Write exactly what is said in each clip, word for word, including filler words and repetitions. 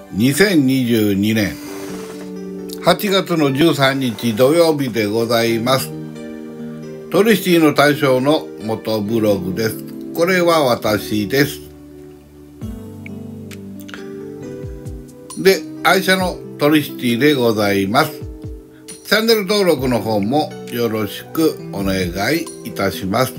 にせんにじゅうにねんはちがつのじゅうさんにち土曜日でございます。トリシティの大将の元ブログです。これは私です。で、愛車のトリシティでございます。チャンネル登録の方もよろしくお願いいたします。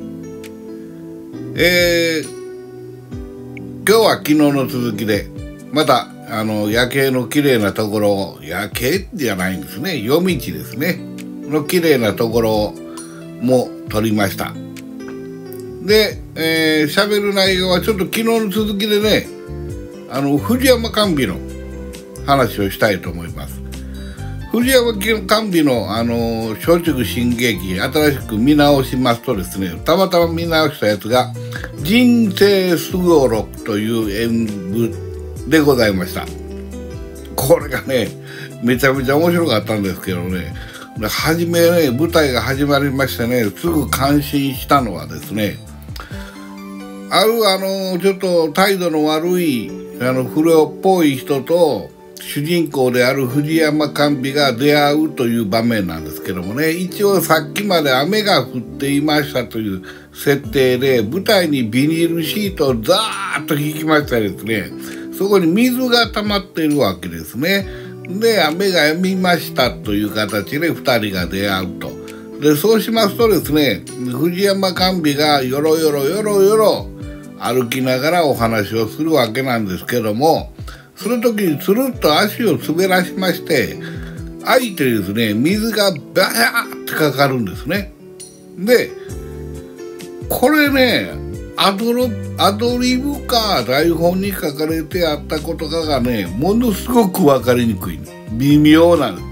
えー、今日は昨日の続きでまたあの夜景の綺麗なところを、夜景じゃないんですね、夜道ですねの綺麗なところも撮りました。で、えー、喋る内容はちょっと昨日の続きでね、あの藤山甘美の話をしたいと思います。藤山甘美のあの松竹新劇新しく見直しますとですね、たまたま見直したやつが人生すごろくという演舞でございました。これがねめちゃめちゃ面白かったんですけどね、初めね舞台が始まりましてね、すぐ感心したのはですね、あるあのちょっと態度の悪いあの不良っぽい人と主人公である藤山甘美が出会うという場面なんですけどもね、一応さっきまで雨が降っていましたという設定で舞台にビニールシートをザーッと引きましたですね、そこに水が溜まっているわけですね。で、雨が止みましたという形でふたりが出会うと。で、そうしますとですね、藤山甘美がよろよろよろよろ歩きながらお話をするわけなんですけども、その時につるっと足を滑らしまして、開いてですね、水がバーってかかるんですね。で、これね、アドロアドリブか台本に書かれてあったことかがね、ものすごく分かりにくい、微妙なんです。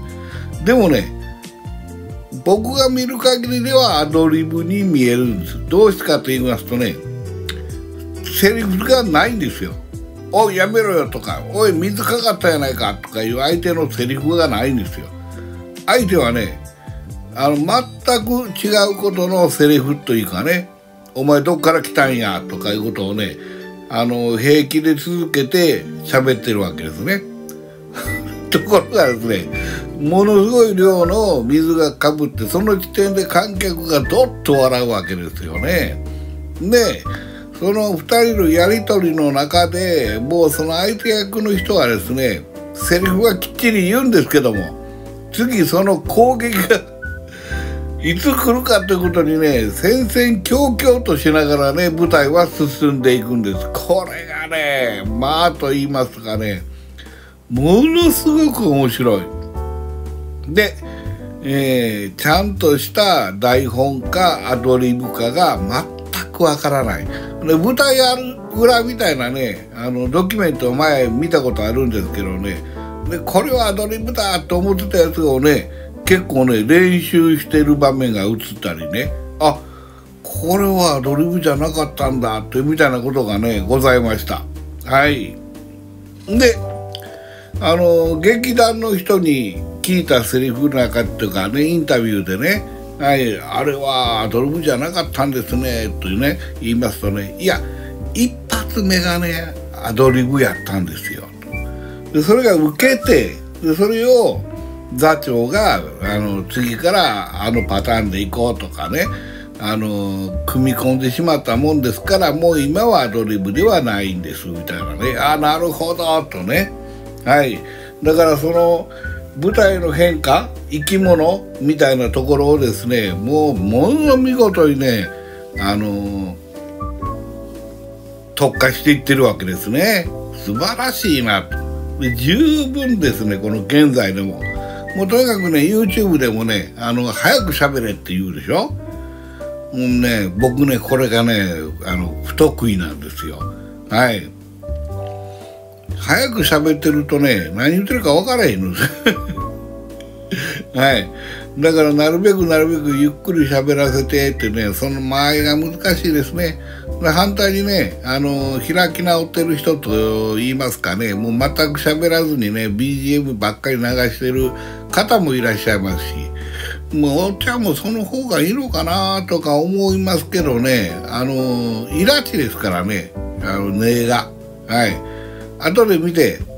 でもね、僕が見る限りではアドリブに見えるんです。どうしてかと言いますとね、セリフがないんですよ。おいやめろよとか、おい水かかったやないかとかいう相手のセリフがないんですよ。相手はね、あの全く違うことのセリフというかね、お前どっから来たんやとかいうことをね、あの平気で続けて喋ってるわけですね。ところがですね、ものすごい量の水がかぶって、その時点で観客がどっと笑うわけですよね。で、そのふたりのやり取りの中でもうその相手役の人はですね、セリフはきっちり言うんですけども、次その攻撃がいつ来るかということにね、戦々恐々としながらね舞台は進んでいくんです。これがね、まあと言いますかね、ものすごく面白い。で、えー、ちゃんとした台本かアドリブかが全くわからない。で、舞台ある裏みたいなね、あのドキュメントを前見たことあるんですけどね、でこれはアドリブだと思ってたやつをね、結構ね練習してる場面が映ったりね、あ、これはアドリブじゃなかったんだってみたいなことがねございました。はい。で、あの劇団の人に聞いたセリフの中っていうかね、インタビューでね、はい、あれはアドリブじゃなかったんですねというね言いますとね、いや一発目がねアドリブやったんですよと。でそれが受けて、でそれを座長があの次からあのパターンでいこうとかね、あの組み込んでしまったもんですから、もう今はアドリブではないんですみたいなね、あ、なるほどとね。はい。だからその舞台の変化、生き物みたいなところをですね、もうもの見事にね、あの特化していってるわけですね。素晴らしいなと。で十分ですね、この現在でも。もうとにかくね YouTube でもね、あの早く喋れって言うでしょ。もうね、僕ねこれがねあの不得意なんですよ。はい。早く喋ってるとね、何言ってるか分からへんのですはい。だからなるべくなるべくゆっくり喋らせてってね、その間合いが難しいですね。反対にね、あの開き直ってる人と言いますかね、もう全く喋らずにね ビージーエム ばっかり流してる方もいらっしゃいますし、もうおっちゃんもその方がいいのかなとか思いますけどね、あのイラチですからね、あの根が。はい。後で見て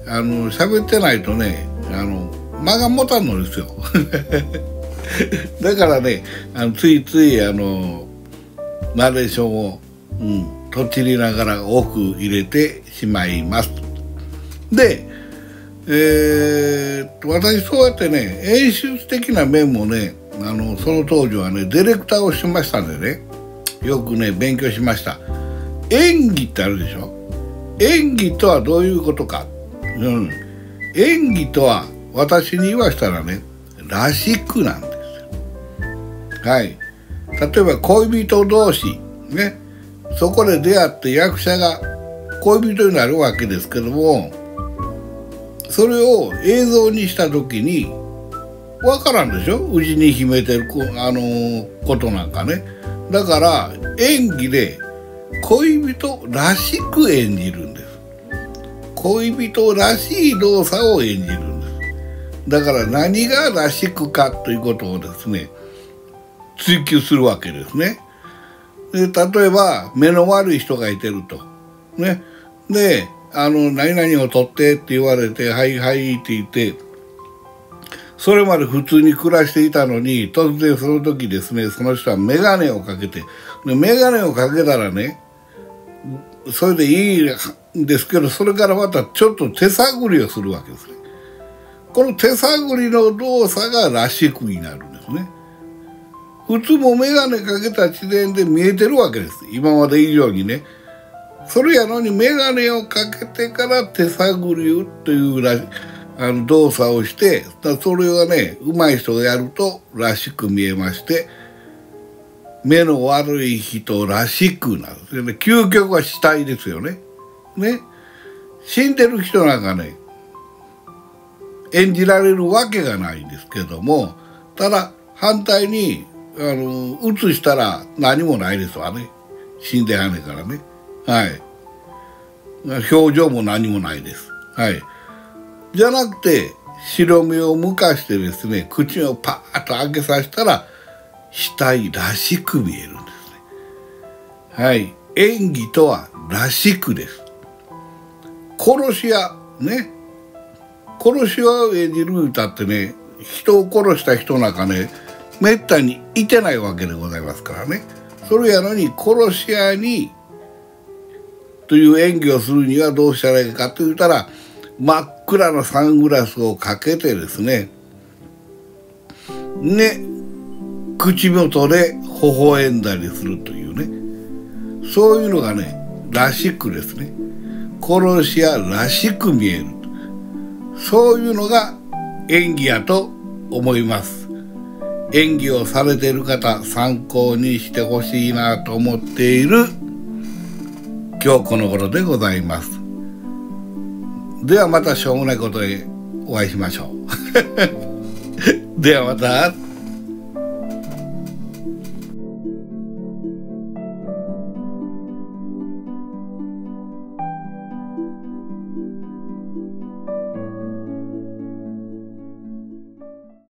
あの喋ってないとね、あの間が持たんのですよだからね、あのついついあのナレーションを、うん、とちりながら多く入れてしまいます。で、えー、っと私そうやってね、演出的な面もね、あのその当時はねディレクターをしてましたんでね、よくね勉強しました。演技ってあるでしょ。演技とはどういうことか、うん、演技とは私に言わしたらね、らしくなんですよ。はい。例えば恋人同士ね、そこで出会って役者が恋人になるわけですけども、それを映像にした時に分からんでしょ、うちに秘めてるこ、あのー、ことなんかね。だから演技で恋人らしく演じるんです。恋人らしい動作を演じるんです。だから何がらしくかということをですね追求するわけですね。で例えば目の悪い人がいてるとね、であの何々を取ってって言われてはいはいって言って、それまで普通に暮らしていたのに突然その時ですね、その人は眼鏡をかけて、で眼鏡をかけたらね、それでいいんですけど、それからまたちょっと手探りをするわけですね。この手探りの動作がらしくになるんですね。普通も眼鏡かけた時点で見えてるわけです、今まで以上にね。それやのに眼鏡をかけてから手探りをというらあの動作をして、それがね上手い人がやるとらしく見えまして、目の悪い人らしくなる、ね、究極は死体ですよね。ね、死んでる人なんかね演じられるわけがないんですけども、ただ反対にあの映したら何もないですわね、死んではねからね。はい、表情も何もないです。はい、じゃなくて白目をむかしてですね、口をパーッと開けさせたら死体らしく見えるんですね。はい、演技とはらしくです。殺し屋ね、殺し屋を演じる歌ってね、人を殺した人なんかねめったにいてないわけでございますからね。それやのに殺し屋にという演技をするにはどうしたらいいかと言ったら、真っ暗なサングラスをかけてですね、ね、口元で微笑んだりするというね、そういうのがねらしくですね、殺し屋らしく見える、そういうのが演技やと思います。演技をされている方、参考にしてほしいなと思っている今日この頃でございます。ではまたしょうもないことでお会いしましょうではまた。